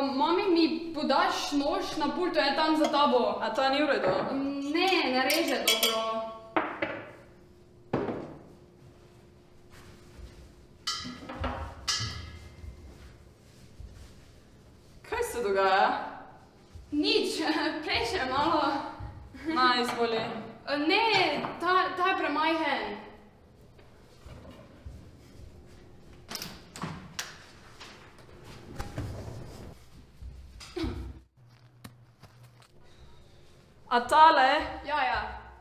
Mami, mi podaš nož na pultu, je tam za tabo. A to ni v redu? Ne, ne reže dobro. Kaj se dogaja? Nič, preše malo. Na, izvoli. Ne, ta je premajhen. A tale? Ja.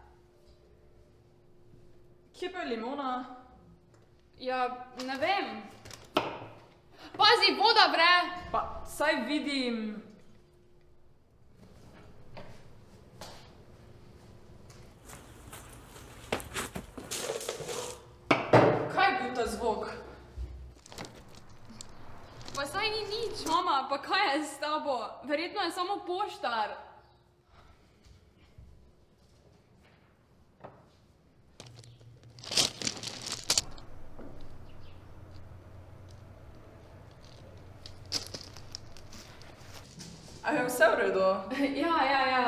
Kje pa je limona? Ja, ne vem. Pazi, voda vre! Pa, saj vidim. Kaj je bil ta zvok? Pa saj ni nič, mama, pa kaj je s tabo? Verjetno je samo poštar. A je vse v redu? Ja.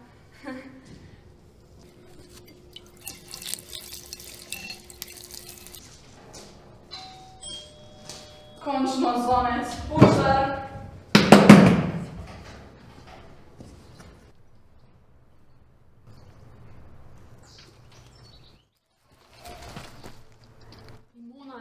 Končno zvonec. Poštar. Limona.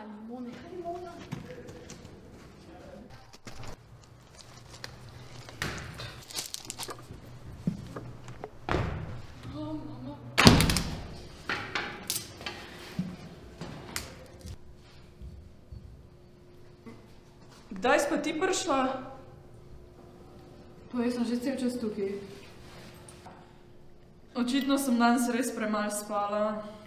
Kdaj si pa ti prišla? Pa jaz sem že cel čas tukaj. Očitno sem danes res premalo spala.